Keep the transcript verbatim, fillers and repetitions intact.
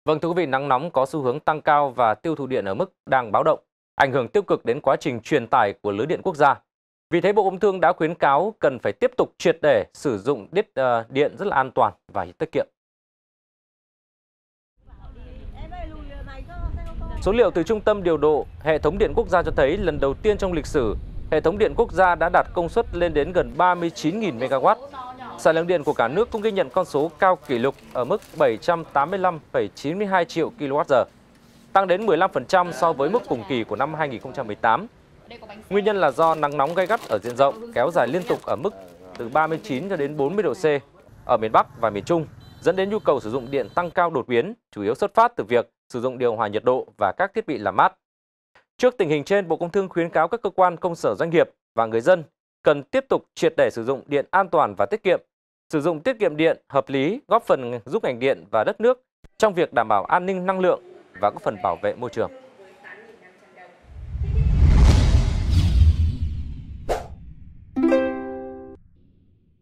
Vâng, thưa quý vị, nắng nóng có xu hướng tăng cao và tiêu thụ điện ở mức đang báo động, ảnh hưởng tiêu cực đến quá trình truyền tải của lưới điện quốc gia. Vì thế, Bộ Công Thương đã khuyến cáo cần phải tiếp tục triệt để sử dụng điện, uh, điện rất là an toàn và tiết kiệm. Số liệu từ Trung tâm Điều độ Hệ thống Điện Quốc gia cho thấy lần đầu tiên trong lịch sử, hệ thống điện quốc gia đã đạt công suất lên đến gần ba mươi chín nghìn mê ga oát. Sản lượng điện của cả nước cũng ghi nhận con số cao kỷ lục ở mức bảy trăm tám mươi lăm phẩy chín mươi hai triệu ki lô oát giờ, tăng đến mười lăm phần trăm so với mức cùng kỳ của năm hai nghìn không trăm mười tám. Nguyên nhân là do nắng nóng gay gắt ở diện rộng, kéo dài liên tục ở mức từ ba mươi chín cho đến bốn mươi độ C ở miền Bắc và miền Trung, dẫn đến nhu cầu sử dụng điện tăng cao đột biến, chủ yếu xuất phát từ việc sử dụng điều hòa nhiệt độ và các thiết bị làm mát. Trước tình hình trên, Bộ Công Thương khuyến cáo các cơ quan, công sở, doanh nghiệp và người dân cần tiếp tục triệt để sử dụng điện an toàn và tiết kiệm, sử dụng tiết kiệm điện hợp lý, góp phần giúp ngành điện và đất nước trong việc đảm bảo an ninh năng lượng và góp phần bảo vệ môi trường.